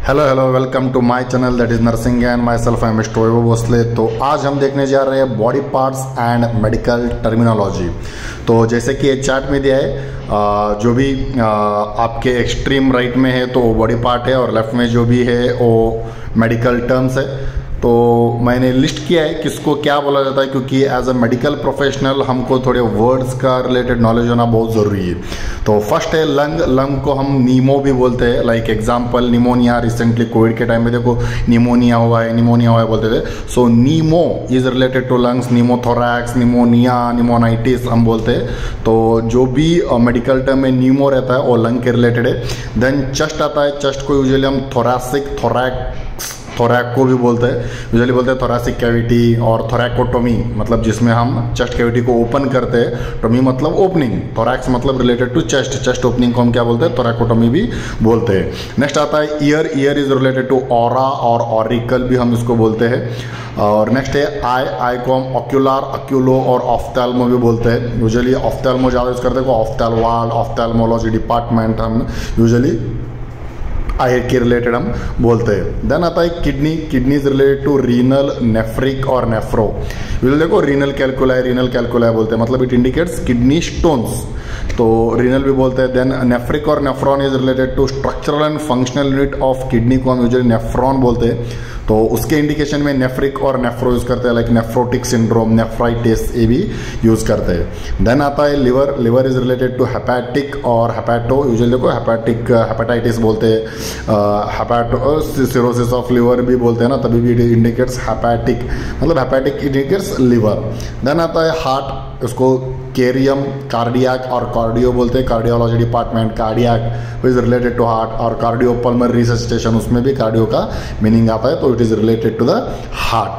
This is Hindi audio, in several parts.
Hello welcome to my channel that is nursing and myself I am mister Vaibhav Bhosale. तो आज हम देखने जा रहे हैं body parts and medical terminology. तो जैसे कि ये चार्ट में दिया है, जो भी आपके एक्सट्रीम राइट में है तो वो बॉडी पार्ट है और लेफ्ट में जो भी है वो मेडिकल टर्म्स है। तो मैंने लिस्ट किया है किसको क्या बोला जाता है, क्योंकि एज अ मेडिकल प्रोफेशनल हमको थोड़े वर्ड्स का रिलेटेड नॉलेज होना बहुत ज़रूरी है। तो फर्स्ट है लंग। लंग को हम नीमो भी बोलते हैं। Like example pneumonia, recently COVID के टाइम में देखो निमोनिया हुआ है बोलते थे। So pneumo is related to lungs, pneumothorax, pneumonia, pneumonitis हम बोलते हैं। तो जो भी मेडिकल टर्म में नीमो रहता है वो लंग के रिलेटेड है। देन चेस्ट आता है। चेस्ट को यूजुअली हम थोरैसिक, थोरैक को भी बोलते हैं, यूजुअली बोलते हैं थोरैसिक कैविटी और थोरैकोटोमी, मतलब जिसमें हम चेस्ट कैविटी को ओपन करते हैं। टोमी मतलब ओपनिंग, थोरैक्स मतलब related to chest, chest opening को हम क्या बोलते हैं, थोरैकोटोमी भी बोलते हैं। नेक्स्ट आता है ear. Ear is related to aura और ऑरिकल भी हम इसको बोलते हैं। और नेक्स्ट है आई। आई को हम ऑक्यूलर, ऑक्यूलो और ऑफ्थेल्मो भी बोलते हैं। यूजुअली ऑफ्थेल्मो ज़्यादा यूज करते हैं, ऑफ्थेल्मोलॉजी, ऑफ्थेल्मोलॉजी डिपार्टमेंट हम यूजुअली आई के रिलेटेड हम बोलते हैं। देन आता है kidney. Kidney is related to renal, nephric और नेफ्रो। यूजुअली देखो रीनल कैलकुलाई बोलते हैं, मतलब इट इंडिकेट्स किडनी स्टोन्स, तो रीनल भी बोलते हैं। देन नेफ्रिक और nephron is related to structural and functional unit of kidney को हम यूजुअली नेफ्रॉन बोलते हैं। तो उसके इंडिकेशन में नेफ्रिक और नेफ्रो यूज करते हैं, लाइक नेफ्रोटिक सिंड्रोम, नेफ्राइटिस, ये भी यूज करते हैं। देन आता है liver. Liver is related to hepatic और हेपेटो, यूजुअली देखो हेपेटाइटिस बोलते हैं, हेपेटो सिरोसिस ऑफ लिवर भी बोलते हैं ना, तभी भी इट इंडिकेट्स हेपेटिक, मतलब हेपेटिक इंडिकेट्स लिवर। देन आता है हार्ट। उसको केरियम, कार्डियक और कार्डियो बोलते हैं, cardiology department. Cardiac is related to heart और कार्डियो पल्मोनरी रिससिटेशन, उसमें भी कार्डियो का मीनिंग आता है, तो it is related to the heart.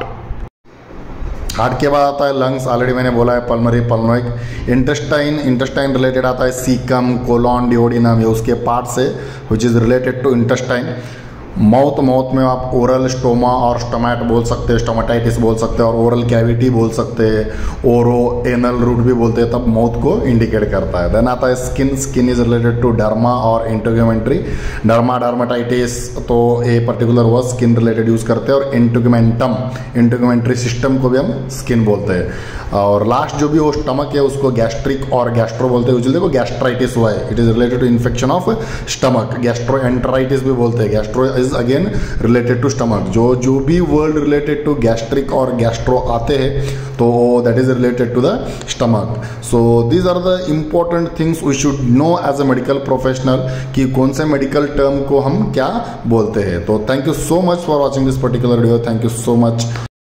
Heart के बाद आता है लंग्स, ऑलरेडी मैंने बोला है पल्मोनरी, पल्मोनिक। इंटेस्टाइन रिलेटेड आता है सीकम, कोलॉन, डिओडिनम, ये उसके पार्ट्स है which is related to intestine. Mouth में आप ओरल स्टोमा और स्टोमैट बोल सकते हैं, स्टोमेटाइटिस बोल सकते हैं और ओरल कैविटी बोल सकते हैं, ओरो एनल रूट भी बोलते हैं, तब माउथ को इंडिकेट करता है। देन आता है skin. Skin is related to derma और इंटेगुमेंट्री। डर्माटाइटिस तो ए पर्टिकुलर वो स्किन रिलेटेड यूज करते हैं, और इंटेगुमेंट्री सिस्टम को भी हम स्किन बोलते हैं। और लास्ट जो भी वो स्टमक है उसको गैस्ट्रिक और गैस्ट्रो बोलते हैं। यूजुअली देखो गैस्ट्राइटिस हुआ है, it is related to infection of stomach, gastroenteritis भी बोलते हैं। Gastro is again related to stomach. जो भी वर्ड रिलेटेड टू गैस्ट्रिक और गैस्ट्रो आते हैं तो that is related to the stomach. So these are the important things we should know as a medical professional, कि कौन से मेडिकल टर्म को हम क्या बोलते हैं। तो thank you so much for watching this particular video. Thank you so much.